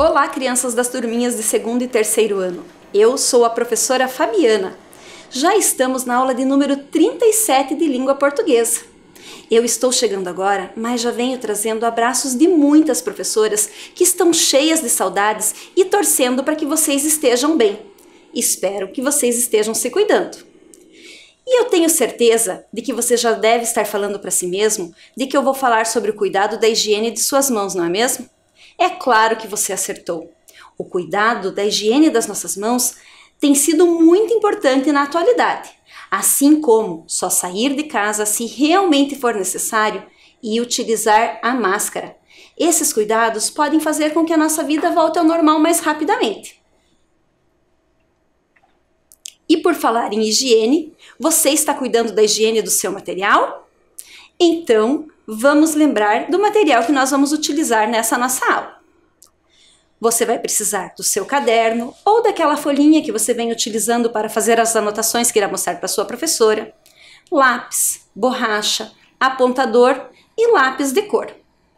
Olá, crianças das turminhas de segundo e terceiro ano. Eu sou a professora Fabiana. Já estamos na aula de número 37 de língua portuguesa. Eu estou chegando agora, mas já venho trazendo abraços de muitas professoras que estão cheias de saudades e torcendo para que vocês estejam bem. Espero que vocês estejam se cuidando. E eu tenho certeza de que você já deve estar falando para si mesmo de que eu vou falar sobre o cuidado da higiene de suas mãos, não é mesmo? É claro que você acertou. O cuidado da higiene das nossas mãos tem sido muito importante na atualidade, assim como só sair de casa se realmente for necessário e utilizar a máscara. Esses cuidados podem fazer com que a nossa vida volte ao normal mais rapidamente. E por falar em higiene, você está cuidando da higiene do seu material? Então, vamos lembrar do material que nós vamos utilizar nessa nossa aula. Você vai precisar do seu caderno ou daquela folhinha que você vem utilizando para fazer as anotações que irá mostrar para sua professora, lápis, borracha, apontador e lápis de cor.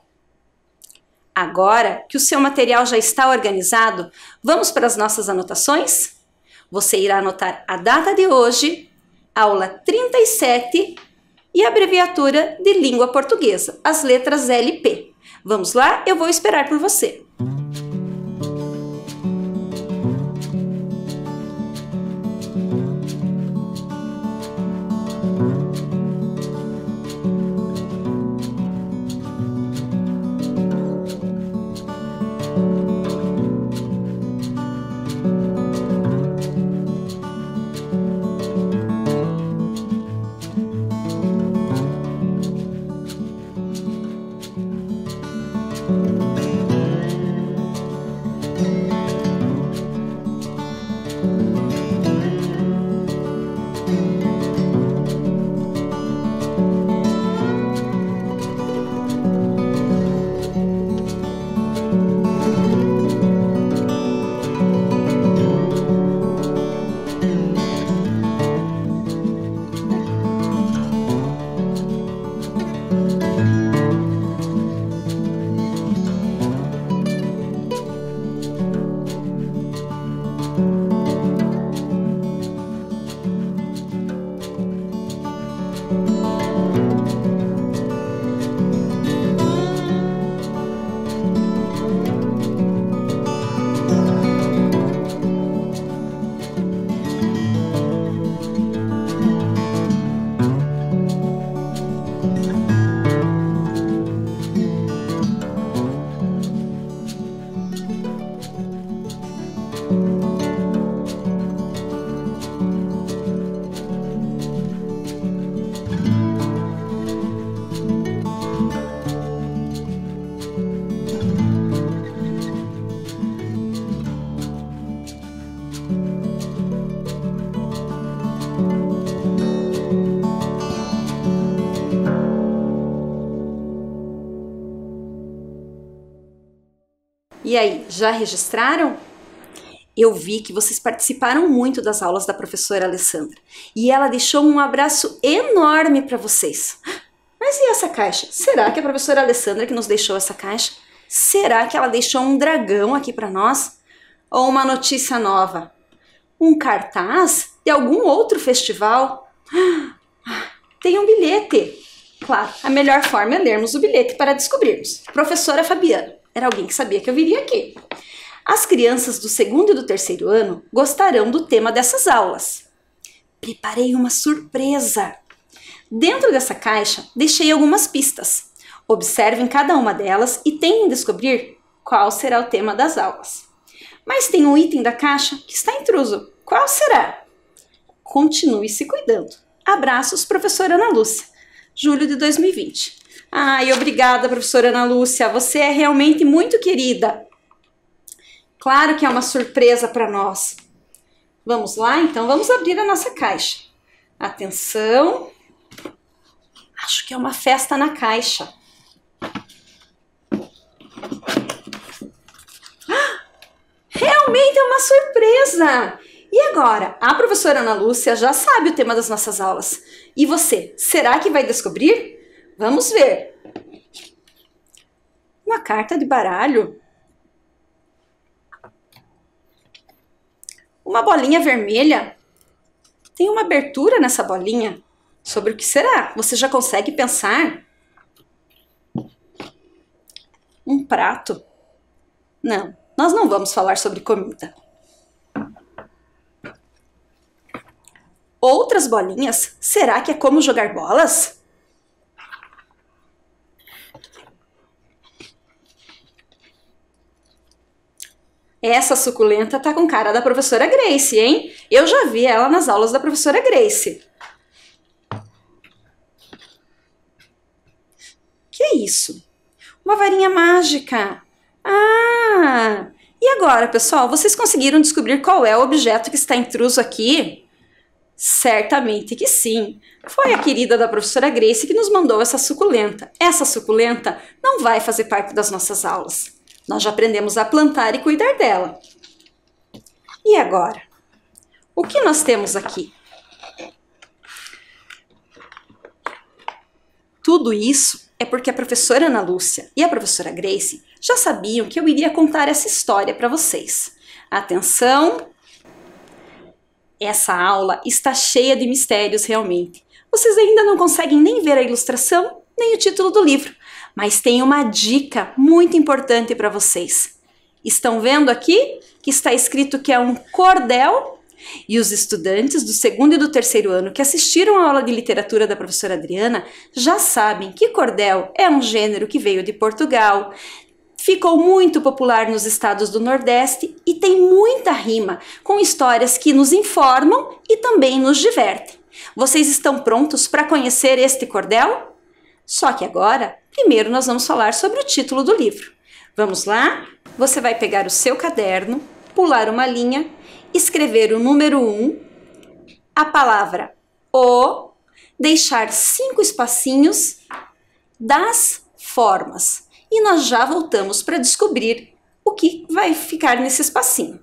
Agora que o seu material já está organizado, vamos para as nossas anotações? Você irá anotar a data de hoje, aula 37 e a abreviatura de língua portuguesa, as letras LP. Vamos lá? Eu vou esperar por você. E aí, já registraram? Eu vi que vocês participaram muito das aulas da professora Alessandra e ela deixou um abraço enorme para vocês. Mas e essa caixa? Será que é a professora Alessandra que nos deixou essa caixa? Será que ela deixou um dragão aqui para nós? Ou uma notícia nova? Um cartaz de algum outro festival? Tem um bilhete. Claro, a melhor forma é lermos o bilhete para descobrirmos. Professora Fabiana. Era alguém que sabia que eu viria aqui. As crianças do segundo e do terceiro ano gostarão do tema dessas aulas. Preparei uma surpresa. Dentro dessa caixa, deixei algumas pistas. Observem cada uma delas e tentem descobrir qual será o tema das aulas. Mas tem um item da caixa que está intruso. Qual será? Continue se cuidando. Abraços, professora Ana Lúcia. Julho de 2020. Ai, obrigada, professora Ana Lúcia. Você é realmente muito querida. Claro que é uma surpresa para nós. Vamos lá, então? Vamos abrir a nossa caixa. Atenção. Acho que é uma festa na caixa. Realmente é uma surpresa! E agora? A professora Ana Lúcia já sabe o tema das nossas aulas. E você, será que vai descobrir? Vamos ver. Uma carta de baralho? uma bolinha vermelha. Tem uma abertura nessa bolinha. Sobre o que será? Você já consegue pensar? Um prato? Não, nós não vamos falar sobre comida. Outras bolinhas? Será que é como jogar bolas? Essa suculenta tá com cara da professora Grace, hein? Eu já vi ela nas aulas da professora Grace. Que é isso? Uma varinha mágica. Ah! E agora, pessoal, vocês conseguiram descobrir qual é o objeto que está intruso aqui? Certamente que sim. Foi a querida da professora Grace que nos mandou essa suculenta. Essa suculenta não vai fazer parte das nossas aulas. Nós já aprendemos a plantar e cuidar dela. E agora? O que nós temos aqui? Tudo isso é porque a professora Ana Lúcia e a professora Grace já sabiam que eu iria contar essa história para vocês. Atenção! Essa aula está cheia de mistérios realmente. Vocês ainda não conseguem nem ver a ilustração, nem o título do livro, mas tem uma dica muito importante para vocês. Estão vendo aqui que está escrito que é um cordel? E os estudantes do segundo e do terceiro ano que assistiram à aula de literatura da professora Adriana já sabem que cordel é um gênero que veio de Portugal, ficou muito popular nos estados do Nordeste e tem muita rima, com histórias que nos informam e também nos divertem. Vocês estão prontos para conhecer este cordel? Só que agora, primeiro nós vamos falar sobre o título do livro. Vamos lá? Você vai pegar o seu caderno, pular uma linha, escrever o número 1, a palavra o, deixar 5 espacinhos das formas. E nós já voltamos para descobrir o que vai ficar nesse espacinho.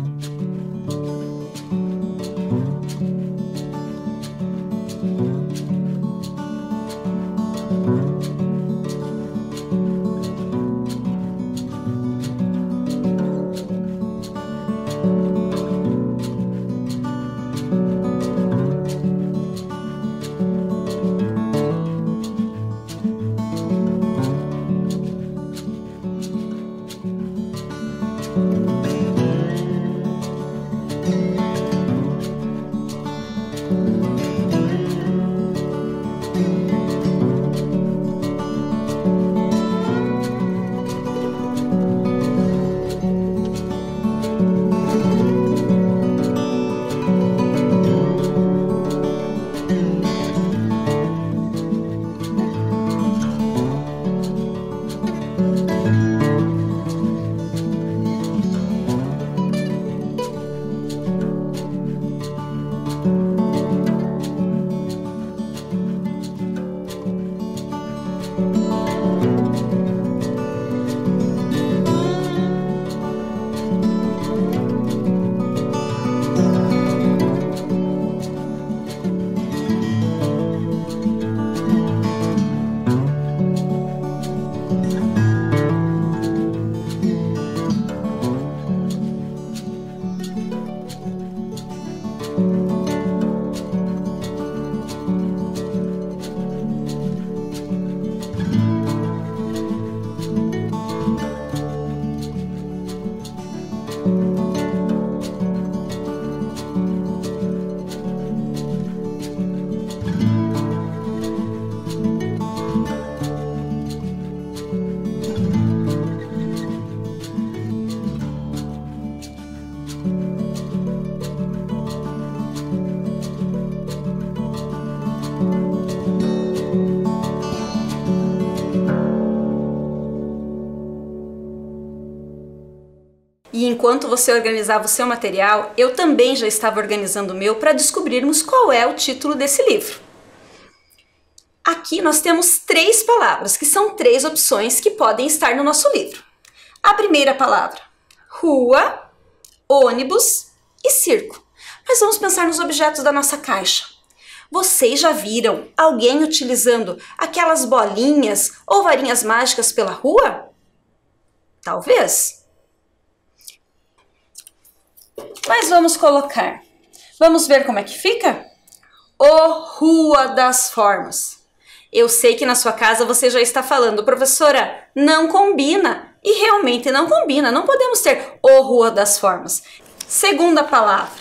E enquanto você organizava o seu material, eu também já estava organizando o meu para descobrirmos qual é o título desse livro. Aqui nós temos 3 palavras, que são 3 opções que podem estar no nosso livro. A primeira palavra, rua, ônibus e circo. Mas vamos pensar nos objetos da nossa caixa. Vocês já viram alguém utilizando aquelas bolinhas ou varinhas mágicas pela rua? Talvez. Mas vamos colocar. Vamos ver como é que fica? O Rua das Formas. Eu sei que na sua casa você já está falando, professora, não combina. E realmente não combina, não podemos ter o Rua das Formas. Segunda palavra,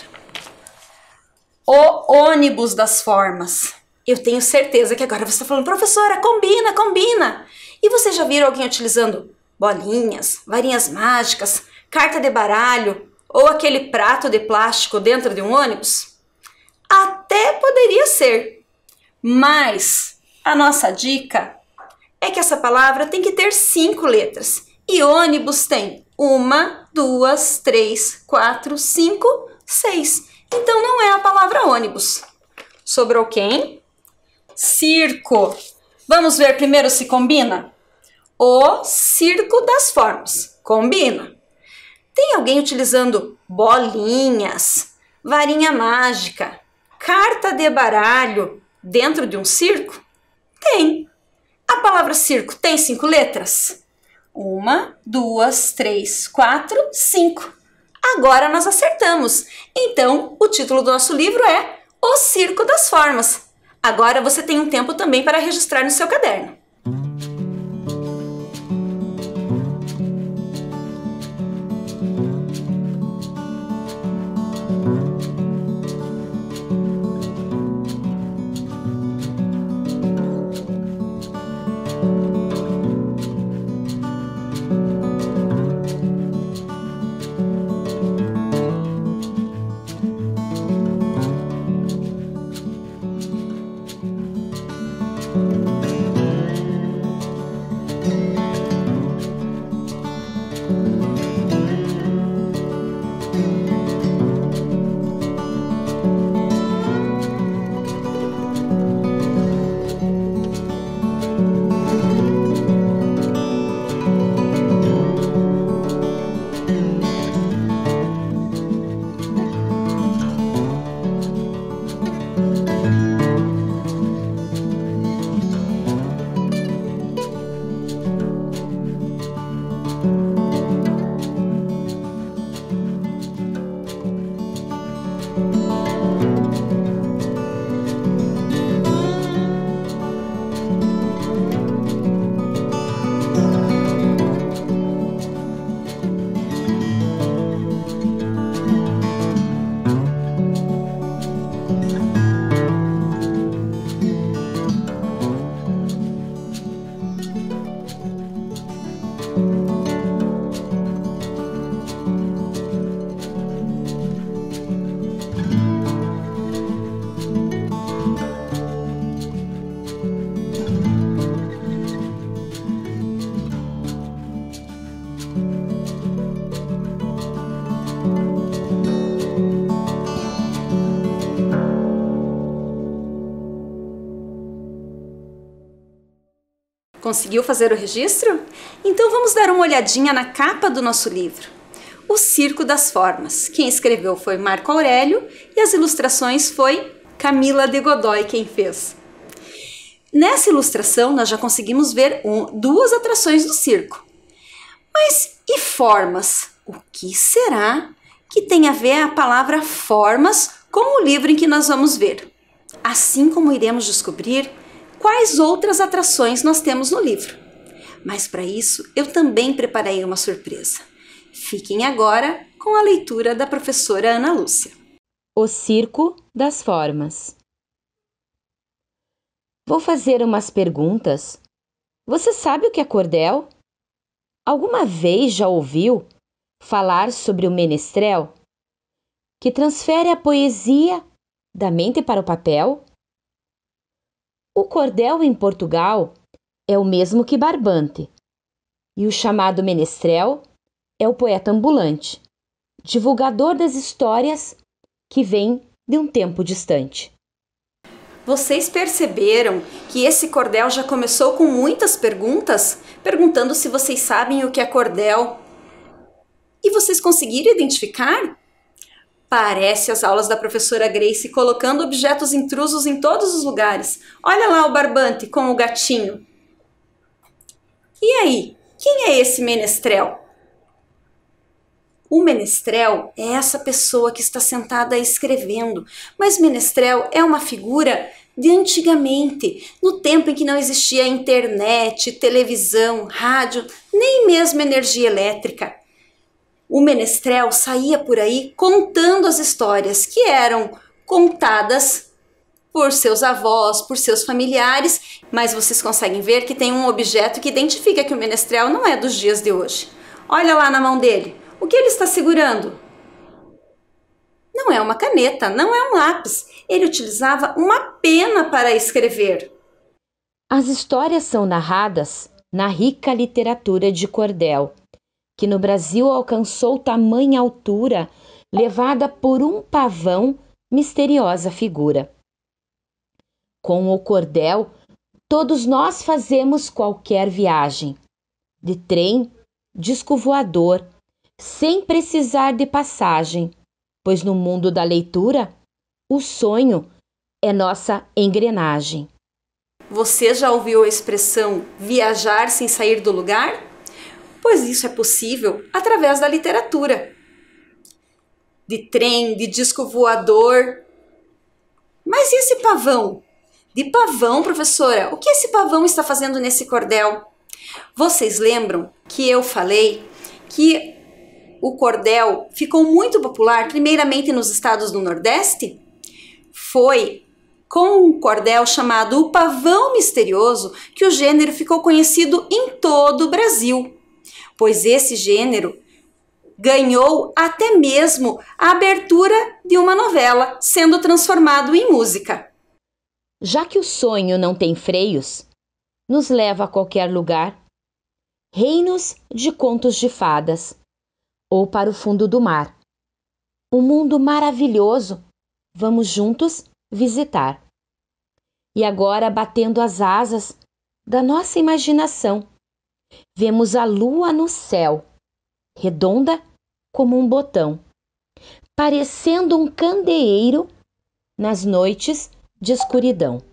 o ônibus das formas. Eu tenho certeza que agora você está falando, professora, combina, combina. E você já viram alguém utilizando bolinhas, varinhas mágicas, carta de baralho ou aquele prato de plástico dentro de um ônibus? Até poderia ser, mas a nossa dica é que essa palavra tem que ter 5 letras. E ônibus tem 1, 2, 3, 4, 5, 6. Então não é a palavra ônibus. Sobrou quem? Circo. Vamos ver primeiro se combina? O circo das formas. Combina. Tem alguém utilizando bolinhas, varinha mágica, carta de baralho dentro de um circo? Tem. A palavra circo tem 5 letras? 1, 2, 3, 4, 5. Agora nós acertamos. Então, o título do nosso livro é O Circo das Formas. Agora você tem um tempo também para registrar no seu caderno. Conseguiu fazer o registro? Então vamos dar uma olhadinha na capa do nosso livro. O Circo das Formas. Quem escreveu foi Marco Aurélio e as ilustrações foi Camila de Godoy quem fez. Nessa ilustração nós já conseguimos ver 2 atrações do circo. Mas e formas? O que será que tem a ver a palavra formas com o livro em que nós vamos ver? Assim como iremos descobrir quais outras atrações nós temos no livro. Mas para isso eu também preparei uma surpresa. Fiquem agora com a leitura da professora Ana Lúcia. O Circo das Formas. Vou fazer umas perguntas. Você sabe o que é cordel? Alguma vez já ouviu falar sobre o menestrel, que transfere a poesia da mente para o papel? O cordel em Portugal é o mesmo que barbante, e o chamado menestrel é o poeta ambulante, divulgador das histórias que vêm de um tempo distante. Vocês perceberam que esse cordel já começou com muitas perguntas, perguntando se vocês sabem o que é cordel. E vocês conseguiram identificar? Parece as aulas da professora Grace colocando objetos intrusos em todos os lugares. Olha lá o barbante com o gatinho. E aí, quem é esse menestrel? O menestrel é essa pessoa que está sentada escrevendo, mas menestrel é uma figura de antigamente, no tempo em que não existia internet, televisão, rádio, nem mesmo energia elétrica. O menestrel saía por aí contando as histórias que eram contadas por seus avós, por seus familiares, mas vocês conseguem ver que tem um objeto que identifica que o menestrel não é dos dias de hoje. Olha lá na mão dele, o que ele está segurando? Não é uma caneta, não é um lápis. Ele utilizava uma pena para escrever. As histórias são narradas na rica literatura de cordel, que no Brasil alcançou tamanha altura, levada por um pavão, misteriosa figura. Com o cordel, todos nós fazemos qualquer viagem, de trem, disco voador, sem precisar de passagem, pois no mundo da leitura, o sonho é nossa engrenagem. Você já ouviu a expressão viajar sem sair do lugar? Pois isso é possível através da literatura. De trem, de disco voador. Mas e esse pavão? De pavão, professora, o que esse pavão está fazendo nesse cordel? Vocês lembram que eu falei que o cordel ficou muito popular primeiramente nos estados do Nordeste? Foi com um cordel chamado o pavão misterioso que o gênero ficou conhecido em todo o Brasil, pois esse gênero ganhou até mesmo a abertura de uma novela, sendo transformado em música. Já que o sonho não tem freios, nos leva a qualquer lugar, reinos de contos de fadas, ou para o fundo do mar. Um mundo maravilhoso, vamos juntos visitar. E agora, batendo as asas da nossa imaginação, vemos a lua no céu, redonda como um botão, parecendo um candeeiro nas noites de escuridão.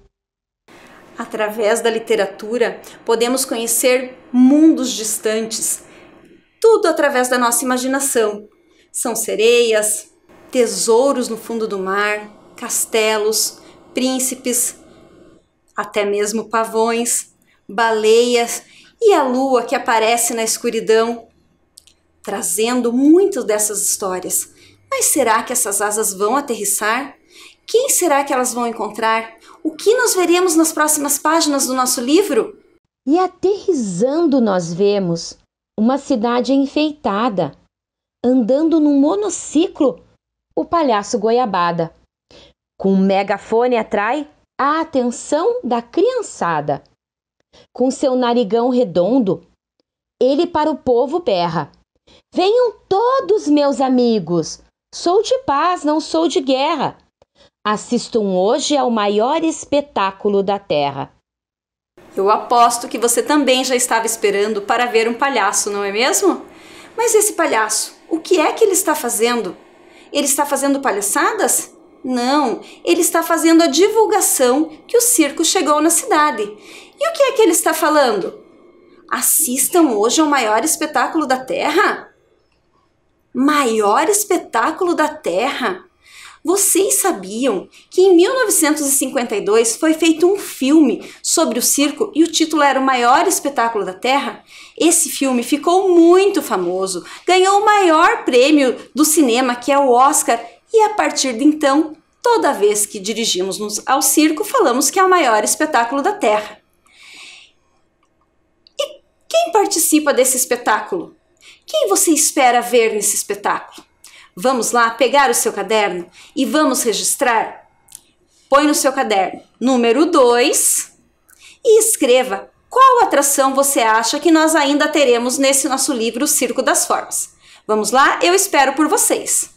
Através da literatura, podemos conhecer mundos distantes, tudo através da nossa imaginação. São sereias, tesouros no fundo do mar, castelos, príncipes, até mesmo pavões, baleias e a lua que aparece na escuridão, trazendo muitas dessas histórias. Mas será que essas asas vão aterrissar? Quem será que elas vão encontrar? O que nós veremos nas próximas páginas do nosso livro? E aterrissando nós vemos uma cidade enfeitada, andando num monociclo, o palhaço Goiabada. Com um megafone atrai a atenção da criançada. Com seu narigão redondo, ele para o povo berra: venham todos, meus amigos, sou de paz, não sou de guerra. Assistam hoje ao maior espetáculo da terra. Eu aposto que você também já estava esperando para ver um palhaço, não é mesmo? Mas esse palhaço, o que é que ele está fazendo? Ele está fazendo palhaçadas? Não, ele está fazendo a divulgação que o circo chegou na cidade. E o que é que ele está falando? Assistam hoje ao maior espetáculo da Terra? Maior espetáculo da Terra? Vocês sabiam que em 1952 foi feito um filme sobre o circo e o título era O Maior Espetáculo da Terra? Esse filme ficou muito famoso, ganhou o maior prêmio do cinema, que é o Oscar, e a partir de então, toda vez que dirigimos-nos ao circo, falamos que é o maior espetáculo da Terra. E quem participa desse espetáculo? Quem você espera ver nesse espetáculo? Vamos lá pegar o seu caderno e vamos registrar? Põe no seu caderno número 2 e escreva qual atração você acha que nós ainda teremos nesse nosso livro, O Circo das Formas. Vamos lá? Eu espero por vocês.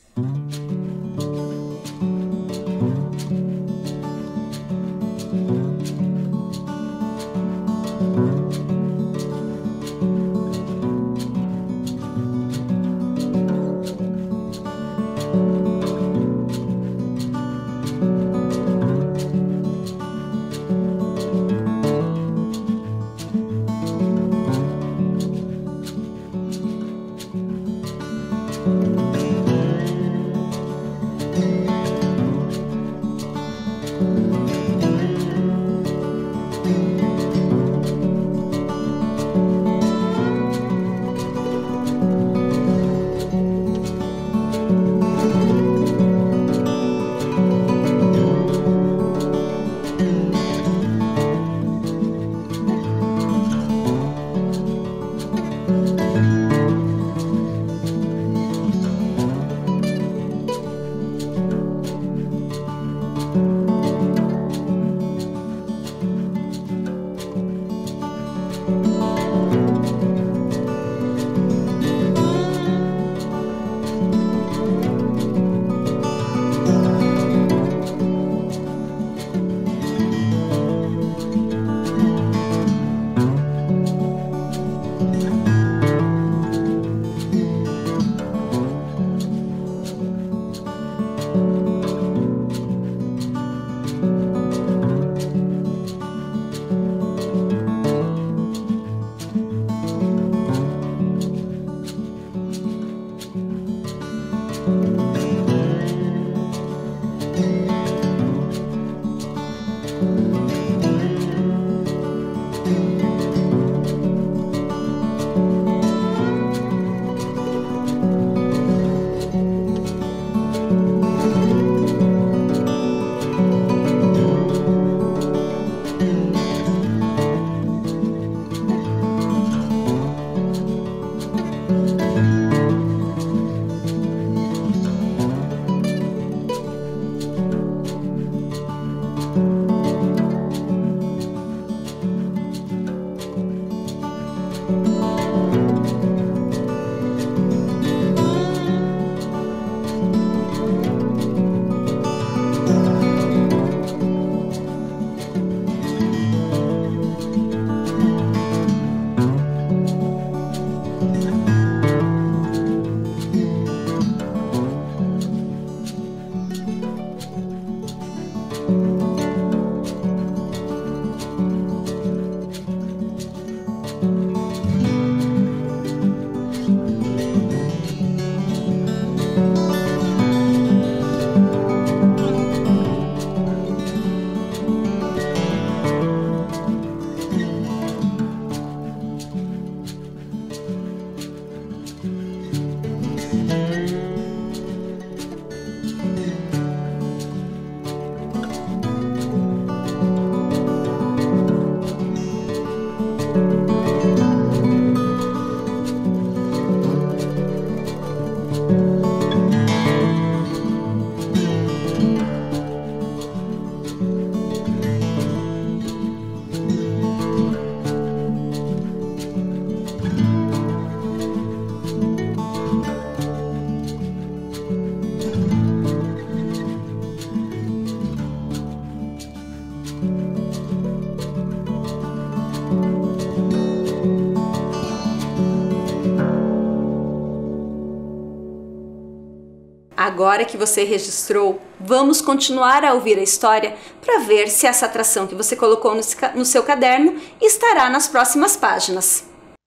Agora que você registrou, vamos continuar a ouvir a história para ver se essa atração que você colocou no seu caderno estará nas próximas páginas.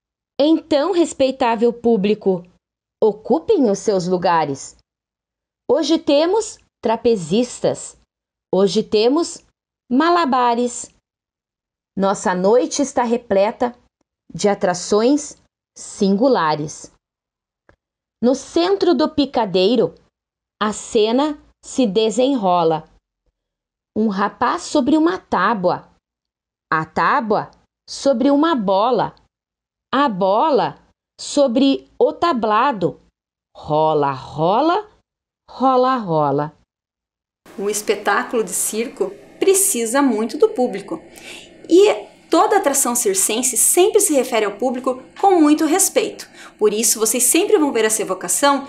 Então, respeitável público, ocupem os seus lugares. Hoje temos trapezistas. Hoje temos malabares. Nossa noite está repleta de atrações singulares. No centro do picadeiro, a cena se desenrola. Um rapaz sobre uma tábua. A tábua sobre uma bola. A bola sobre o tablado. Rola, rola, rola, rola. Um espetáculo de circo precisa muito do público. E toda atração circense sempre se refere ao público com muito respeito. Por isso, vocês sempre vão ver essa evocação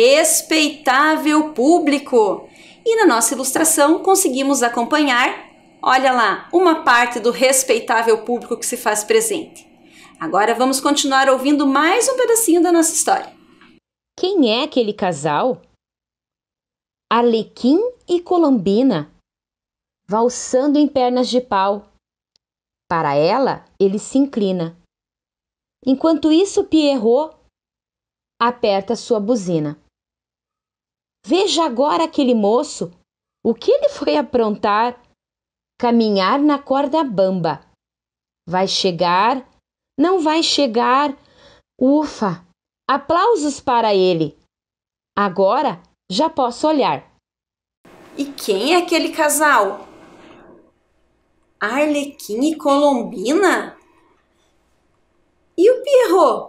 respeitável público. E na nossa ilustração conseguimos acompanhar, olha lá, uma parte do respeitável público que se faz presente. Agora vamos continuar ouvindo mais um pedacinho da nossa história. Quem é aquele casal? Arlequim e Colombina, valsando em pernas de pau. Para ela, ele se inclina. Enquanto isso, Pierrot aperta sua buzina. Veja agora aquele moço, o que ele foi aprontar? Caminhar na corda bamba. Vai chegar? Não vai chegar? Ufa! Aplausos para ele. Agora já posso olhar. E quem é aquele casal? Arlequim e Colombina? E o Pierrot?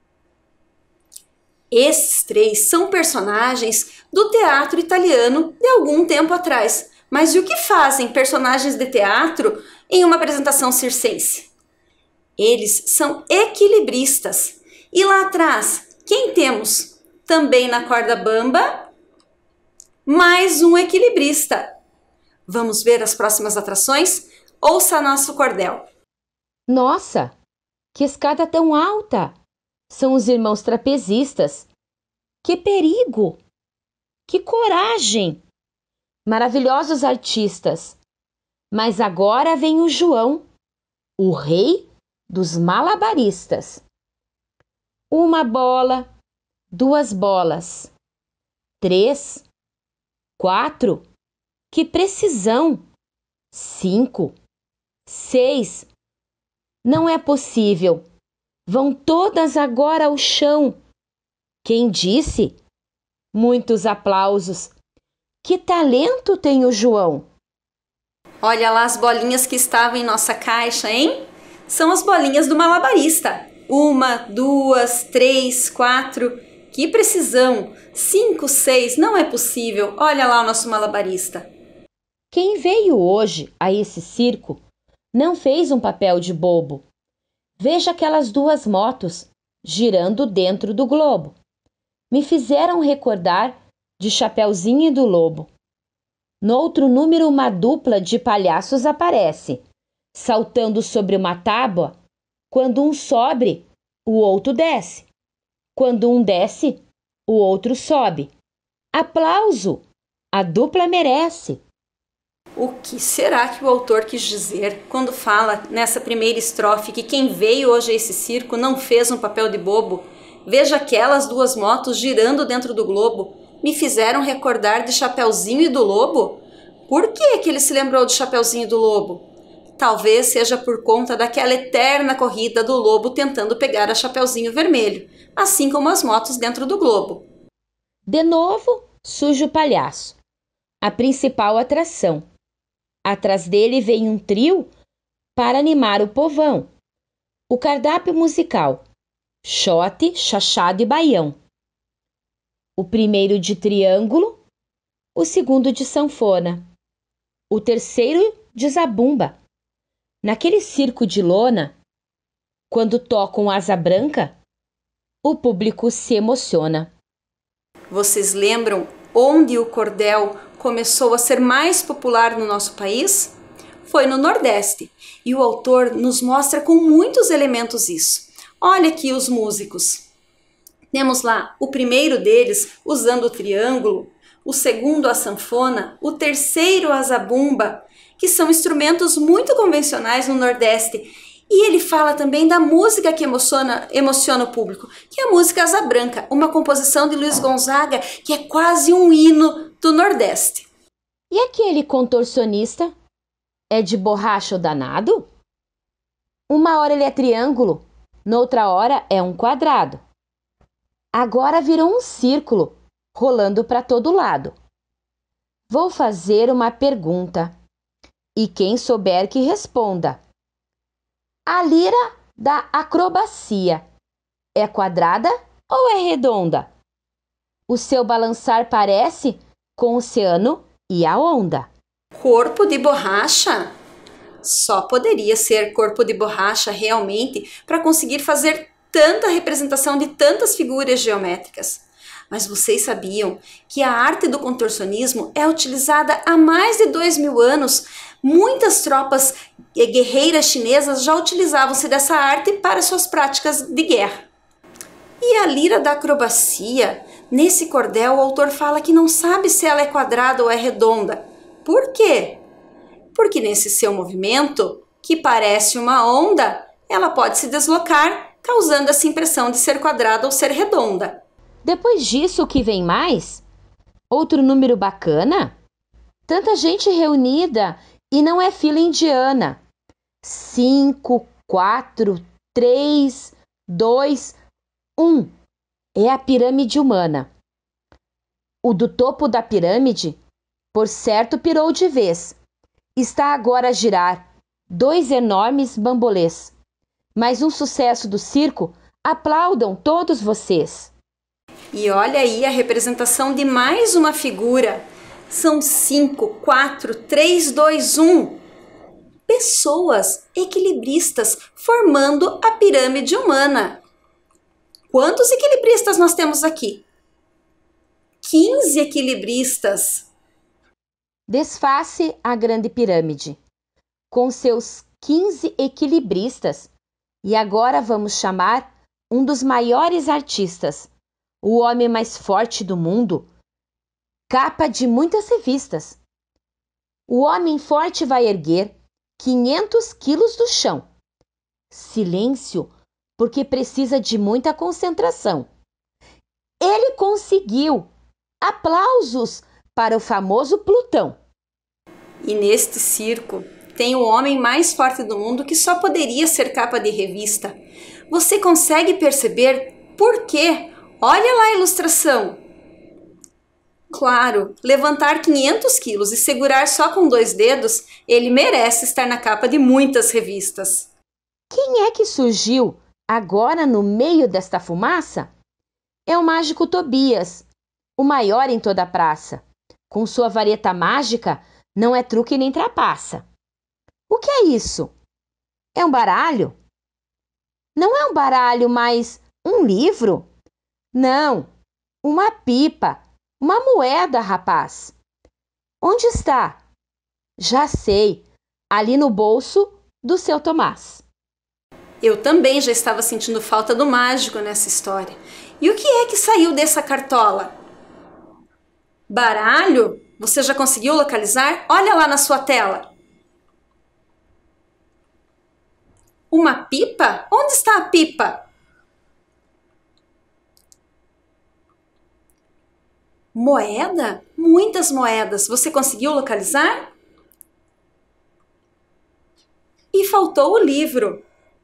Esses três são personagens do teatro italiano de algum tempo atrás. Mas e o que fazem personagens de teatro em uma apresentação circense? Eles são equilibristas. E lá atrás, quem temos? Também na corda bamba, mais um equilibrista. Vamos ver as próximas atrações? Ouça nosso cordel. Nossa, que escada tão alta! São os irmãos trapezistas. Que perigo! Que coragem! Maravilhosos artistas. Mas agora vem o João, o rei dos malabaristas. Uma bola, duas bolas, 3, 4. Que precisão! 5, 6. Não é possível. Vão todas agora ao chão. Quem disse? Muitos aplausos. Que talento tem o João! Olha lá as bolinhas que estavam em nossa caixa, hein? São as bolinhas do malabarista. 1, 2, 3, 4. Que precisão! 5, 6. Não é possível. Olha lá o nosso malabarista. Quem veio hoje a esse circo não fez um papel de bobo. Veja aquelas 2 motos girando dentro do globo. Me fizeram recordar de Chapeuzinho e do Lobo. No outro número, uma dupla de palhaços aparece, saltando sobre uma tábua. Quando um sobe, o outro desce. Quando um desce, o outro sobe. Aplauso! A dupla merece. O que será que o autor quis dizer quando fala nessa primeira estrofe que quem veio hoje a esse circo não fez um papel de bobo? Veja aquelas 2 motos girando dentro do globo. Me fizeram recordar de Chapeuzinho e do Lobo? Por que ele se lembrou de Chapeuzinho e do Lobo? Talvez seja por conta daquela eterna corrida do lobo tentando pegar a Chapeuzinho Vermelho, assim como as motos dentro do globo. De novo, surge o palhaço, a principal atração. Atrás dele vem um trio para animar o povão. O cardápio musical: xote, chachado e baião. O primeiro de triângulo, o segundo de sanfona, o terceiro de zabumba. Naquele circo de lona, quando tocam asa branca, o público se emociona. Vocês lembram onde o cordel começou a ser mais popular no nosso país? Foi no Nordeste, e o autor nos mostra com muitos elementos isso. Olha aqui os músicos. Temos lá o primeiro deles usando o triângulo, o segundo a sanfona, o terceiro a zabumba, que são instrumentos muito convencionais no Nordeste. E ele fala também da música que emociona o público, que é a música Asa Branca, uma composição de Luiz Gonzaga, que é quase um hino do Nordeste. E aquele contorcionista é de borracha o danado? Uma hora ele é triângulo, noutra hora é um quadrado. Agora virou um círculo, rolando para todo lado. Vou fazer uma pergunta, e quem souber que responda. A lira da acrobacia é quadrada ou é redonda? O seu balançar parece com o oceano e a onda. Corpo de borracha? Só poderia ser corpo de borracha realmente para conseguir fazer tanta representação de tantas figuras geométricas. Mas vocês sabiam que a arte do contorcionismo é utilizada há mais de 2000 anos? Muitas tropas guerreiras chinesas já utilizavam-se dessa arte para suas práticas de guerra. E a lira da acrobacia? Nesse cordel, o autor fala que não sabe se ela é quadrada ou é redonda. Por quê? Porque nesse seu movimento, que parece uma onda, ela pode se deslocar, causando essa impressão de ser quadrada ou ser redonda. Depois disso, o que vem mais? Outro número bacana? Tanta gente reunida e não é fila indiana. 5, 4, 3, 2, 1. É a pirâmide humana. O do topo da pirâmide, por certo, pirou de vez. Está agora a girar 2 enormes bambolês. Mais um sucesso do circo, aplaudam todos vocês. E olha aí a representação de mais uma figura. São 5, 4, 3, 2, 1. Pessoas equilibristas formando a pirâmide humana. Quantos equilibristas nós temos aqui? 15 equilibristas. Desface a grande pirâmide, com seus 15 equilibristas. E agora vamos chamar um dos maiores artistas, o homem mais forte do mundo, capa de muitas revistas. O homem forte vai erguer 500 quilos do chão. Silêncio, porque precisa de muita concentração. Ele conseguiu! Aplausos para o famoso Plutão. E neste circo tem o homem mais forte do mundo que só poderia ser capa de revista. Você consegue perceber por quê? Olha lá a ilustração. Claro, levantar 500 quilos e segurar só com 2 dedos, ele merece estar na capa de muitas revistas. Quem é que surgiu agora no meio desta fumaça? É o mágico Tobias, o maior em toda a praça. Com sua vareta mágica, não é truque nem trapaça. O que é isso? É um baralho? Não é um baralho, mas um livro? Não, uma pipa, uma moeda, rapaz. Onde está? Já sei, ali no bolso do seu Tomás. Eu também já estava sentindo falta do mágico nessa história. E o que é que saiu dessa cartola? Baralho? Você já conseguiu localizar? Olha lá na sua tela. Uma pipa? Onde está a pipa? Moeda? Muitas moedas. Você conseguiu localizar? E faltou o livro.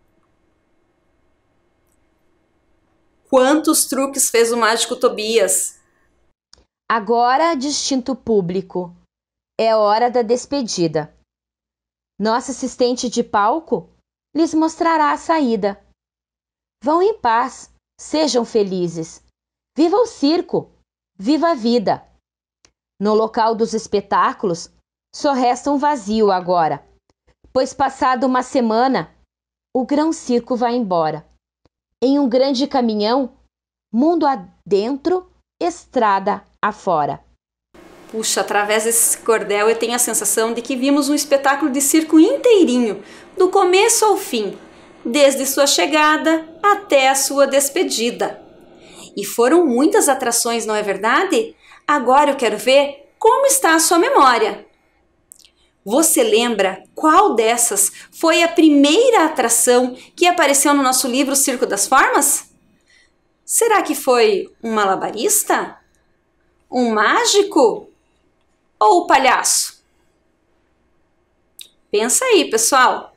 Quantos truques fez o mágico Tobias? Agora, distinto público, é hora da despedida. Nossa assistente de palco lhes mostrará a saída. Vão em paz, sejam felizes. Viva o circo, viva a vida. No local dos espetáculos, só resta um vazio agora, pois passada uma semana, o grão-circo vai embora. Em um grande caminhão, mundo adentro, estrada afora. Puxa, através desse cordel eu tenho a sensação de que vimos um espetáculo de circo inteirinho, do começo ao fim, desde sua chegada até a sua despedida. E foram muitas atrações, não é verdade? Agora eu quero ver como está a sua memória. Você lembra qual dessas foi a primeira atração que apareceu no nosso livro Circo das Formas? Será que foi um malabarista? Um mágico? Ou o palhaço? Pensa aí, pessoal.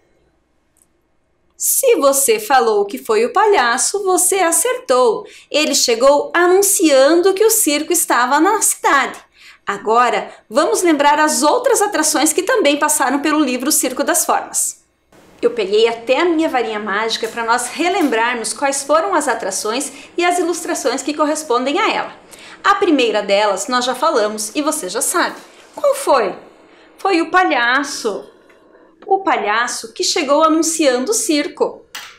Se você falou que foi o palhaço, você acertou. Ele chegou anunciando que o circo estava na cidade. Agora, vamos lembrar as outras atrações que também passaram pelo livro Circo das Formas. Eu peguei até a minha varinha mágica para nós relembrarmos quais foram as atrações e as ilustrações que correspondem a ela. A primeira delas nós já falamos e você já sabe. Qual foi? Foi o palhaço. O palhaço que chegou anunciando o circo.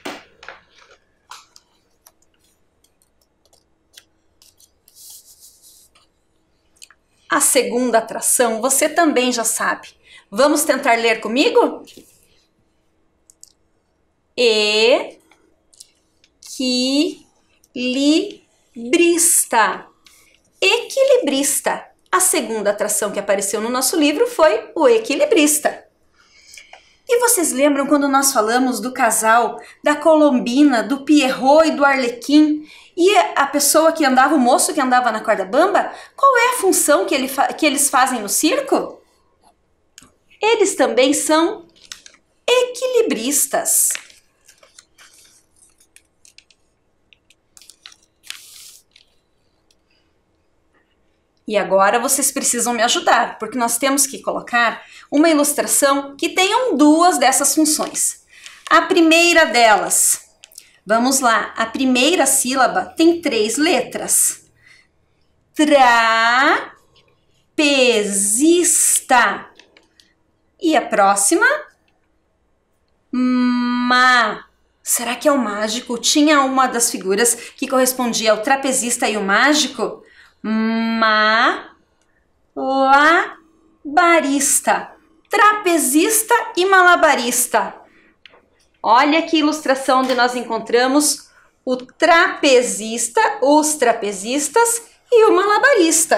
A segunda atração você também já sabe. Vamos tentar ler comigo? Equilibrista. Equilibrista. A segunda atração que apareceu no nosso livro foi o equilibrista. E vocês lembram quando nós falamos do casal, da Colombina, do Pierrot e do Arlequim? E a pessoa que andava, o moço que andava na corda bamba? Qual é a função que eles fazem no circo? Eles também são equilibristas. E agora vocês precisam me ajudar, porque nós temos que colocar uma ilustração que tenham duas dessas funções. A primeira delas, vamos lá, a primeira sílaba tem 3 letras. Trapezista. E a próxima? Ma. Será que é o mágico? Tinha uma das figuras que correspondia ao trapezista e o mágico? Malabarista. Trapezista e malabarista. Olha que ilustração onde nós encontramos o trapezista, os trapezistas e o malabarista.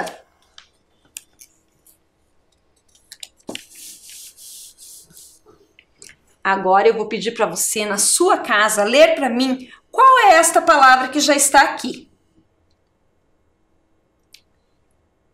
Agora eu vou pedir para você, na sua casa, ler para mim qual é esta palavra que já está aqui.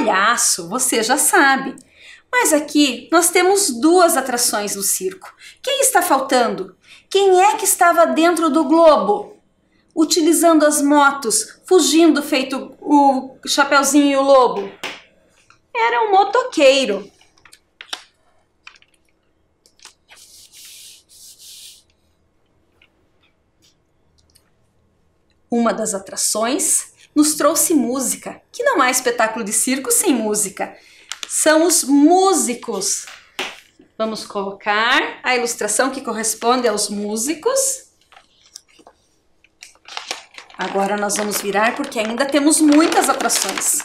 palhaço, você já sabe. Mas aqui nós temos duas atrações no circo. Quem está faltando? Quem é que estava dentro do globo? Utilizando as motos, fugindo feito o Chapeuzinho e o Lobo? Era um motoqueiro. Uma das atrações nos trouxe música, que não há espetáculo de circo sem música. São os músicos. Vamos colocar a ilustração que corresponde aos músicos. Agora nós vamos virar porque ainda temos muitas atrações.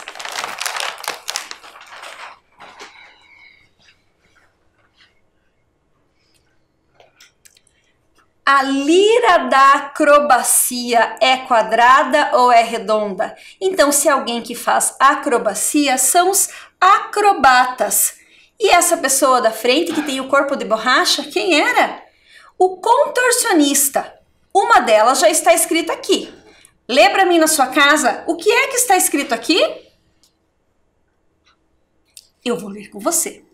A lira da acrobacia é quadrada ou é redonda? Então, se alguém que faz acrobacia são os acrobatas. E essa pessoa da frente que tem o corpo de borracha, quem era? O contorcionista. Uma delas já está escrita aqui. Lê para mim na sua casa o que é que está escrito aqui? Eu vou ler com você.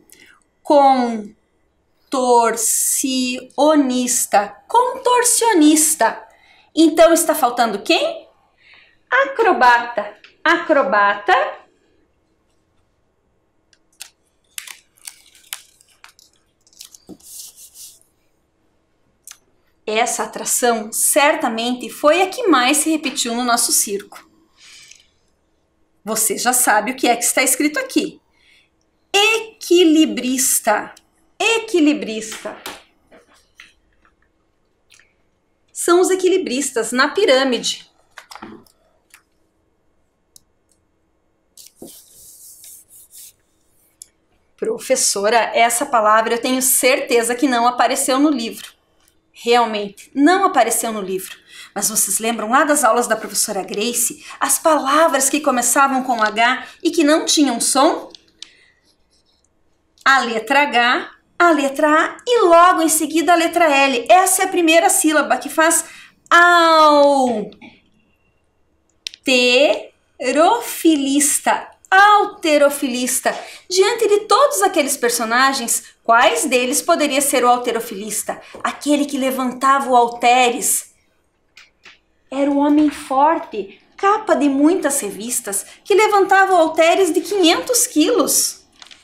Contorcionista. Então está faltando quem? Acrobata. Acrobata. Essa atração certamente foi a que mais se repetiu no nosso circo. Você já sabe o que é que está escrito aqui. Equilibrista. Equilibrista. São os equilibristas na pirâmide. Professora, essa palavra eu tenho certeza que não apareceu no livro. Realmente, não apareceu no livro. Mas vocês lembram lá das aulas da professora Grace? As palavras que começavam com H e que não tinham som? A letra H, a letra A e logo em seguida a letra L. Essa é a primeira sílaba que faz alterofilista. Alterofilista. Diante de todos aqueles personagens, quais deles poderia ser o alterofilista? Aquele que levantava o halteres. Era o homem forte, capa de muitas revistas, que levantava o halteres de 500 quilos.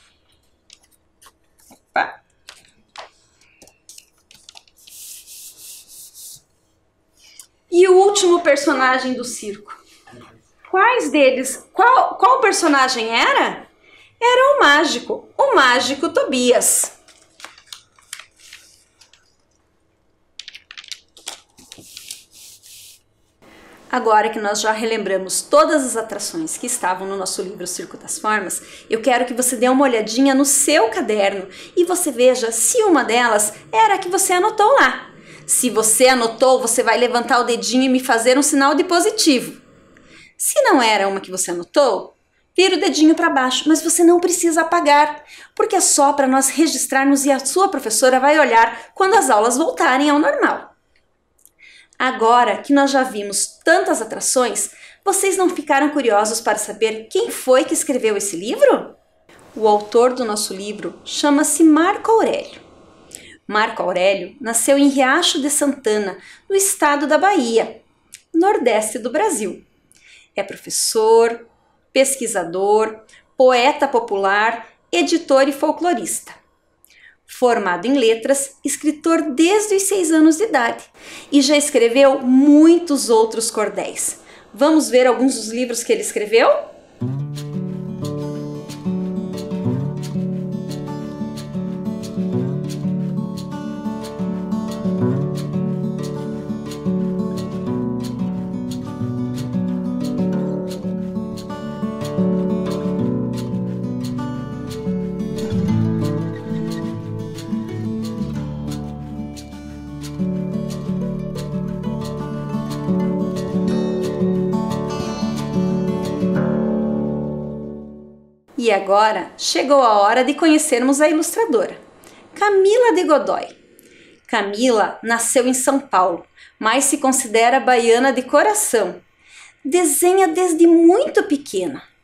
E o último personagem do circo? Quais deles? Qual personagem era? Era o mágico Tobias. Agora que nós já relembramos todas as atrações que estavam no nosso livro Circo das Formas, eu quero que você dê uma olhadinha no seu caderno e você veja se uma delas era a que você anotou lá. Se você anotou, você vai levantar o dedinho e me fazer um sinal de positivo. Se não era uma que você anotou, vira o dedinho para baixo, mas você não precisa apagar, porque é só para nós registrarmos e a sua professora vai olhar quando as aulas voltarem ao normal. Agora que nós já vimos tantas atrações, vocês não ficaram curiosos para saber quem foi que escreveu esse livro? O autor do nosso livro chama-se Marco Aurélio. Marco Aurélio nasceu em Riacho de Santana, no estado da Bahia, nordeste do Brasil. É professor, pesquisador, poeta popular, editor e folclorista. Formado em letras, escritor desde os 6 anos de idade e já escreveu muitos outros cordéis. Vamos ver alguns dos livros que ele escreveu? E agora chegou a hora de conhecermos a ilustradora, Camila de Godoy. Camila nasceu em São Paulo, mas se considera baiana de coração. Desenha desde muito pequena.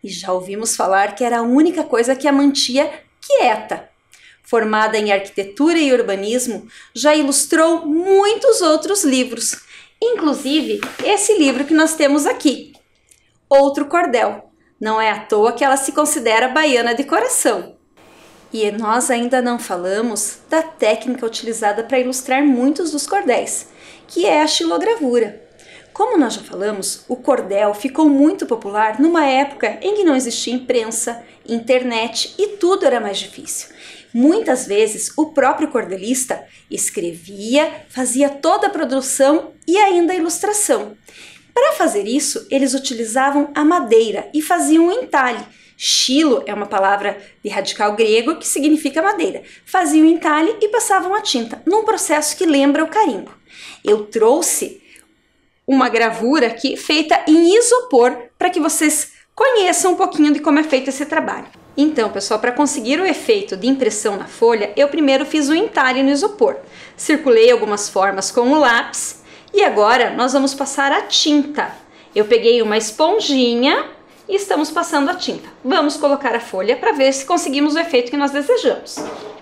e já ouvimos falar que era a única coisa que a mantia quieta. Formada em arquitetura e urbanismo, já ilustrou muitos outros livros, inclusive esse livro que nós temos aqui, Outro Cordel. Não é à toa que ela se considera baiana de coração. E nós ainda não falamos da técnica utilizada para ilustrar muitos dos cordéis, que é a xilogravura. Como nós já falamos, o cordel ficou muito popular numa época em que não existia imprensa, internet e tudo era mais difícil. Muitas vezes o próprio cordelista escrevia, fazia toda a produção e ainda a ilustração. Para fazer isso, eles utilizavam a madeira e faziam um entalhe. Xilo é uma palavra de radical grego que significa madeira. Faziam um entalhe e passavam a tinta, num processo que lembra o carimbo. Eu trouxe uma gravura aqui feita em isopor para que vocês conheçam um pouquinho de como é feito esse trabalho. Então, pessoal, para conseguir o efeito de impressão na folha, eu primeiro fiz o entalhe no isopor. Circulei algumas formas com o lápis e agora nós vamos passar a tinta. Eu peguei uma esponjinha e estamos passando a tinta. Vamos colocar a folha para ver se conseguimos o efeito que nós desejamos.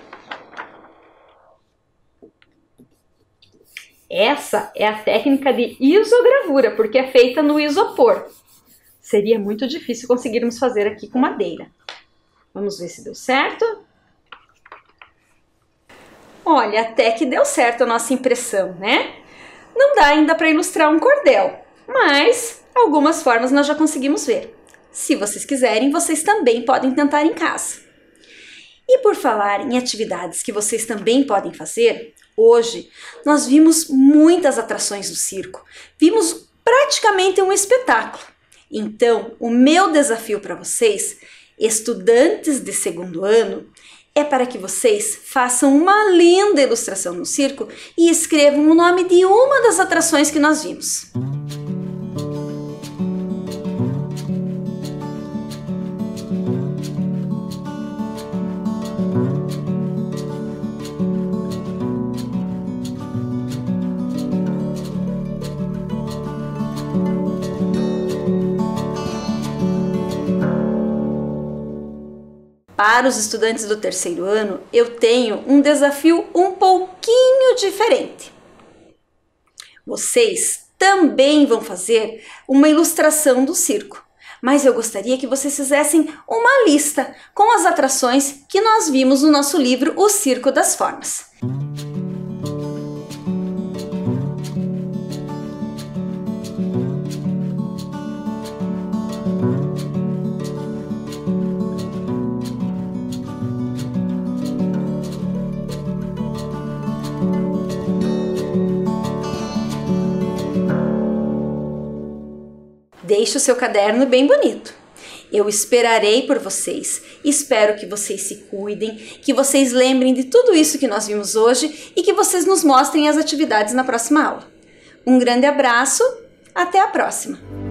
Essa é a técnica de isogravura, porque é feita no isopor. Seria muito difícil conseguirmos fazer aqui com madeira. Vamos ver se deu certo. Olha, até que deu certo a nossa impressão, né? Não dá ainda para ilustrar um cordel, mas algumas formas nós já conseguimos ver. Se vocês quiserem, vocês também podem tentar em casa. E por falar em atividades que vocês também podem fazer, hoje nós vimos muitas atrações do circo. Vimos praticamente um espetáculo. Então, o meu desafio para vocês, estudantes de segundo ano, é para que vocês façam uma linda ilustração no circo e escrevam o nome de uma das atrações que nós vimos. Para os estudantes do terceiro ano, eu tenho um desafio um pouquinho diferente. Vocês também vão fazer uma ilustração do circo, mas eu gostaria que vocês fizessem uma lista com as atrações que nós vimos no nosso livro O Circo das Formas. Deixe o seu caderno bem bonito. Eu esperarei por vocês. Espero que vocês se cuidem, que vocês lembrem de tudo isso que nós vimos hoje e que vocês nos mostrem as atividades na próxima aula. Um grande abraço, até a próxima!